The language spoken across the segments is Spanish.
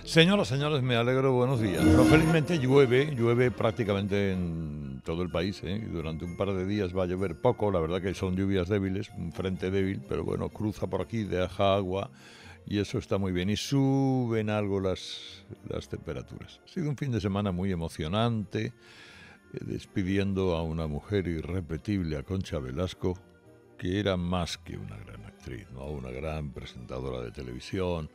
Señoras, señores, me alegro, buenos días. Pero felizmente llueve prácticamente en todo el país, ¿eh? Y durante un par de días va a llover poco, la verdad que son lluvias débiles, un frente débil, pero bueno, cruza por aquí, deja agua y eso está muy bien. Y suben algo las temperaturas. Ha sido un fin de semana muy emocionante, despidiendo a una mujer irrepetible, a Concha Velasco, que era más que una gran actriz, ¿no? Una gran presentadora de televisión,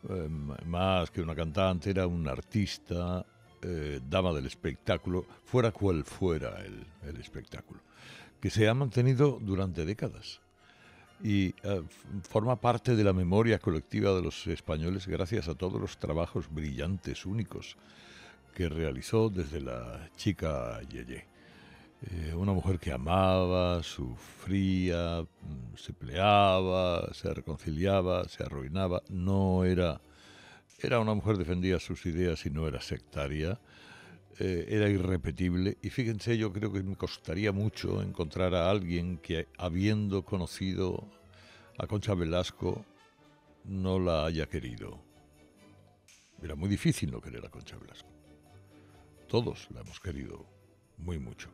más que una cantante, era una artista, dama del espectáculo, fuera cual fuera el espectáculo, que se ha mantenido durante décadas y forma parte de la memoria colectiva de los españoles gracias a todos los trabajos brillantes, únicos, que realizó desde la chica Yeye. Una mujer que amaba, sufría, se peleaba, se reconciliaba, se arruinaba. No era, era una mujer que defendía sus ideas y no era sectaria. Era irrepetible. Y fíjense, yo creo que me costaría mucho encontrar a alguien que, habiendo conocido a Concha Velasco, no la haya querido. Era muy difícil no querer a Concha Velasco. Todos la hemos querido muy mucho.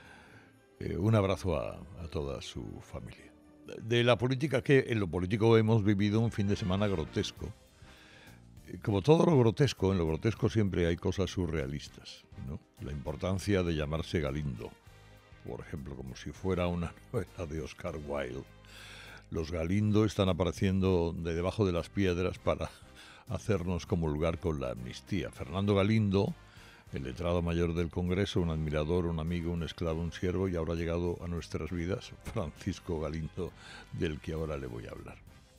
Un abrazo a toda su familia. De la política, que en lo político hemos vivido un fin de semana grotesco. Como todo lo grotesco, en lo grotesco siempre hay cosas surrealistas, ¿no? La importancia de llamarse Galindo, por ejemplo, como si fuera una novela de Oscar Wilde. Los Galindo están apareciendo de debajo de las piedras para hacernos comulgar con la amnistía. Fernando Galindo, el letrado mayor del Congreso, un admirador, un amigo, un esclavo, un siervo, y ahora ha llegado a nuestras vidas Francisco Galindo, del que ahora le voy a hablar.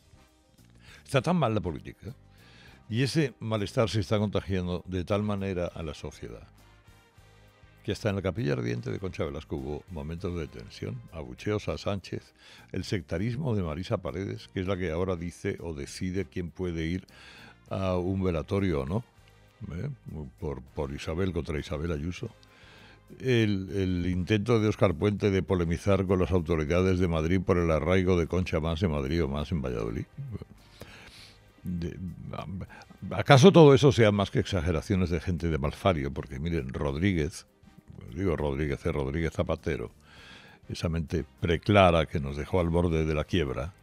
Está tan mal la política, y ese malestar se está contagiando de tal manera a la sociedad, que hasta en la capilla ardiente de Concha Velasco hubo momentos de tensión, abucheos a Sánchez, el sectarismo de Marisa Paredes, que es la que ahora dice o decide quién puede ir a un velatorio o no, por Isabel contra Isabel Ayuso. El intento de Óscar Puente de polemizar con las autoridades de Madrid por el arraigo de Concha más en Madrid o más en Valladolid. ¿Acaso todo eso sea más que exageraciones de gente de malfario? Porque miren, Rodríguez, digo Rodríguez, es Rodríguez Zapatero, esa mente preclara que nos dejó al borde de la quiebra,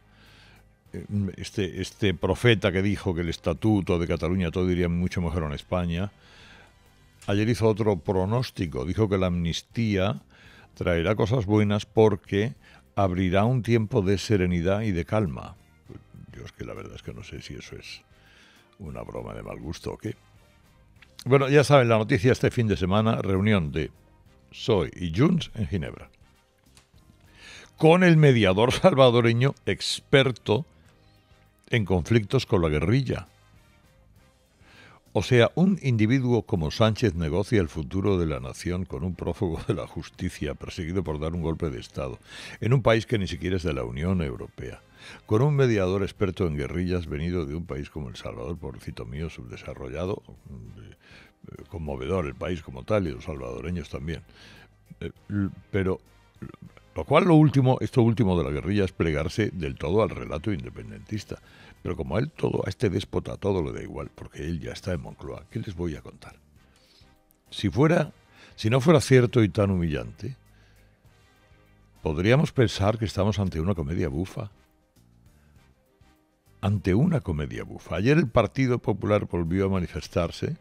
este profeta que dijo que el estatuto de Cataluña todo iría mucho mejor en España, ayer hizo otro pronóstico, dijo que la amnistía traerá cosas buenas porque abrirá un tiempo de serenidad y de calma. Yo es que la verdad es que no sé si eso es una broma de mal gusto o qué. Bueno, ya saben, la noticia este fin de semana, reunión de PSOE y Junts en Ginebra, con el mediador salvadoreño experto en conflictos con la guerrilla. O sea, un individuo como Sánchez negocia el futuro de la nación con un prófugo de la justicia perseguido por dar un golpe de Estado en un país que ni siquiera es de la Unión Europea, con un mediador experto en guerrillas venido de un país como El Salvador, pobrecito mío, subdesarrollado, conmovedor el país como tal y los salvadoreños también. Pero lo cual esto último de la guerrilla es plegarse del todo al relato independentista. Pero como a este déspota todo le da igual, porque él ya está en Moncloa, ¿qué les voy a contar? Si no fuera cierto y tan humillante, podríamos pensar que estamos ante una comedia bufa. Ante una comedia bufa. Ayer el Partido Popular volvió a manifestarse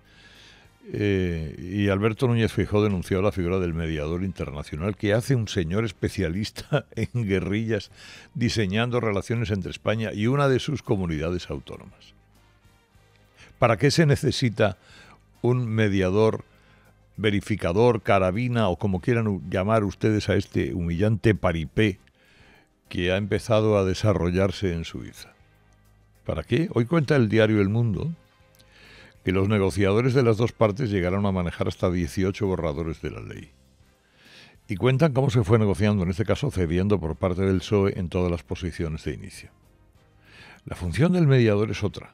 y Alberto Núñez Feijóo denunció la figura del mediador internacional que hace un señor especialista en guerrillas diseñando relaciones entre España y una de sus comunidades autónomas. ¿Para qué se necesita un mediador, verificador, carabina o como quieran llamar ustedes a este humillante paripé que ha empezado a desarrollarse en Suiza? ¿Para qué? Hoy cuenta el diario El Mundo que los negociadores de las dos partes llegaron a manejar hasta 18 borradores de la ley. Y cuentan cómo se fue negociando, en este caso cediendo por parte del PSOE en todas las posiciones de inicio. La función del mediador es otra.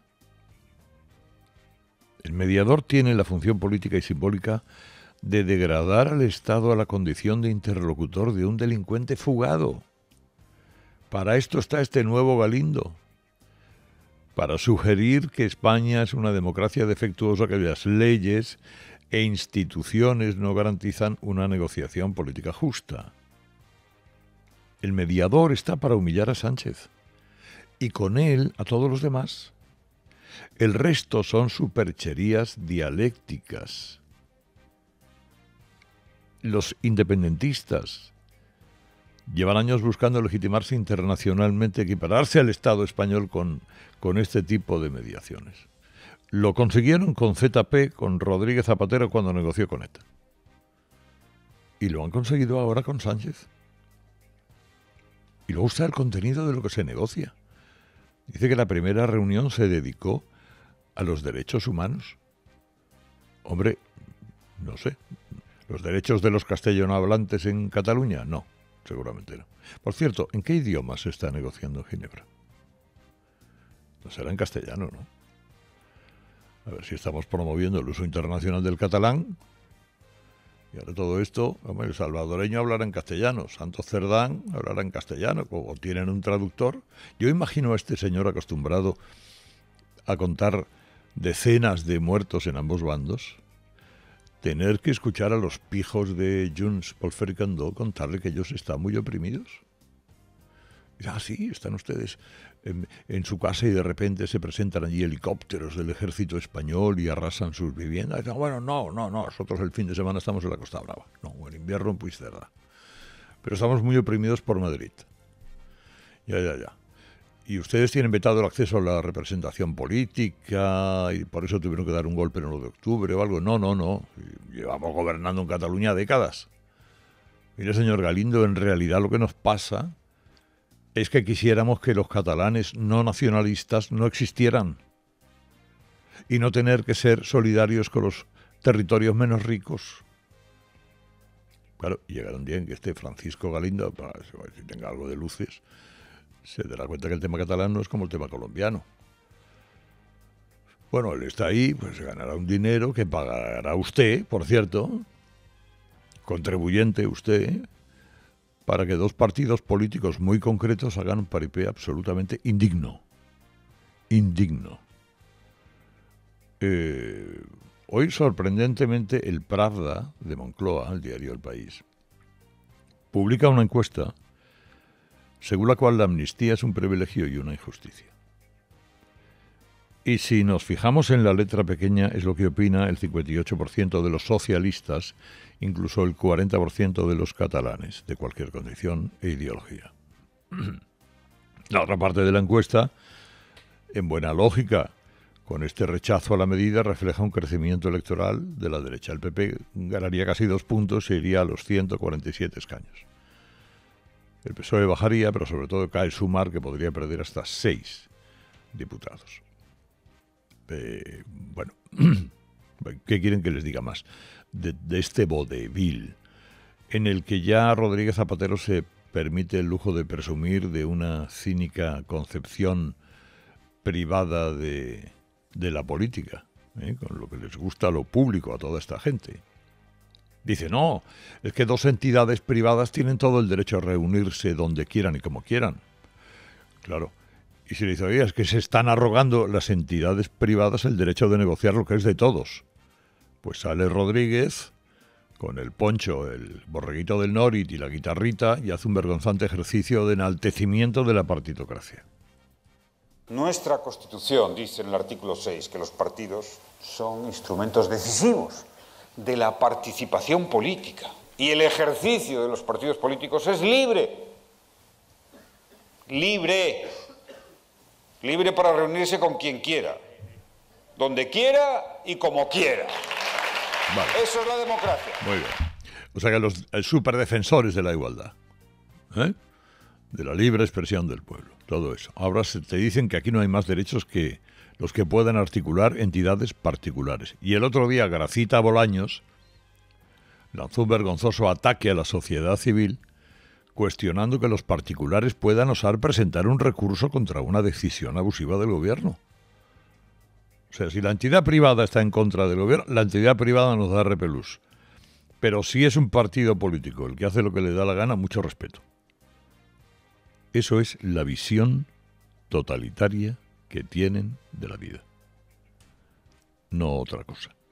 El mediador tiene la función política y simbólica de degradar al Estado a la condición de interlocutor de un delincuente fugado. Para esto está este nuevo Galindo. para sugerir que España es una democracia defectuosa, que las leyes e instituciones no garantizan una negociación política justa. El mediador está para humillar a Sánchez y con él a todos los demás. El resto son supercherías dialécticas. Los independentistas llevan años buscando legitimarse internacionalmente, equipararse al Estado español con este tipo de mediaciones. Lo consiguieron con ZP, con Rodríguez Zapatero cuando negoció con ETA. Y lo han conseguido ahora con Sánchez. Y luego está el contenido de lo que se negocia. Dice que la primera reunión se dedicó a los derechos humanos. Hombre, no sé. ¿Los derechos de los castellanohablantes en Cataluña? No, seguramente no. Por cierto, ¿en qué idioma se está negociando en Ginebra? No será en castellano, ¿no? A ver si estamos promoviendo el uso internacional del catalán. Y ahora todo esto, hombre, el salvadoreño hablará en castellano, Santos Cerdán hablará en castellano, o tienen un traductor. Yo imagino a este señor acostumbrado a contar decenas de muertos en ambos bandos, tener que escuchar a los pijos de Junts pel Fercandó contarle que ellos están muy oprimidos. Sí, están ustedes en su casa y de repente se presentan allí helicópteros del ejército español y arrasan sus viviendas. Bueno, no, nosotros el fin de semana estamos en la Costa Brava. No, en invierno en Puigcerdá. Pero estamos muy oprimidos por Madrid. Ya. Y ustedes tienen vetado el acceso a la representación política y por eso tuvieron que dar un golpe en el 1 de octubre o algo. No. Llevamos gobernando en Cataluña décadas. Mire, señor Galindo, en realidad lo que nos pasa es que quisiéramos que los catalanes no nacionalistas no existieran y no tener que ser solidarios con los territorios menos ricos. Claro, y llegará un día en que este Francisco Galindo, para que tenga algo de luces, se dará cuenta que el tema catalán no es como el tema colombiano. Bueno, él está ahí, pues se ganará un dinero que pagará usted, por cierto, contribuyente usted, para que dos partidos políticos muy concretos hagan un paripé absolutamente indigno. Hoy, sorprendentemente, el Pravda de Moncloa, el diario El País, publica una encuesta según la cual la amnistía es un privilegio y una injusticia. Y si nos fijamos en la letra pequeña, es lo que opina el 58% de los socialistas, incluso el 40% de los catalanes, de cualquier condición e ideología. La otra parte de la encuesta, en buena lógica, con este rechazo a la medida, refleja un crecimiento electoral de la derecha. El PP ganaría casi 2 puntos e iría a los 147 escaños. El PSOE bajaría, pero sobre todo cae Sumar, que podría perder hasta 6 diputados. Bueno, ¿qué quieren que les diga más? De este vodevil, en el que ya Rodríguez Zapatero se permite el lujo de presumir de una cínica concepción privada de la política, con lo que les gusta a lo público, a toda esta gente. Dice, no, es que dos entidades privadas tienen todo el derecho a reunirse donde quieran y como quieran. Claro. Y si le dice, oye, es que se están arrogando las entidades privadas el derecho de negociar lo que es de todos. Pues sale Rodríguez con el poncho, el borreguito del Norit y la guitarrita y hace un vergonzante ejercicio de enaltecimiento de la partitocracia. Nuestra Constitución dice en el artículo 6 que los partidos son instrumentos decisivos de la participación política y el ejercicio de los partidos políticos es libre. Libre para reunirse con quien quiera, donde quiera y como quiera. Vale. Eso es la democracia. Muy bien. O sea que los superdefensores de la igualdad, de la libre expresión del pueblo, todo eso. Ahora te dicen que aquí no hay más derechos que los que puedan articular entidades particulares. Y el otro día Gracita Bolaños lanzó un vergonzoso ataque a la sociedad civil, cuestionando que los particulares puedan osar presentar un recurso contra una decisión abusiva del gobierno. O sea, si la entidad privada está en contra del gobierno, la entidad privada nos da repelús. Pero si es un partido político el que hace lo que le da la gana, mucho respeto. Eso es la visión totalitaria que tienen de la vida, no otra cosa.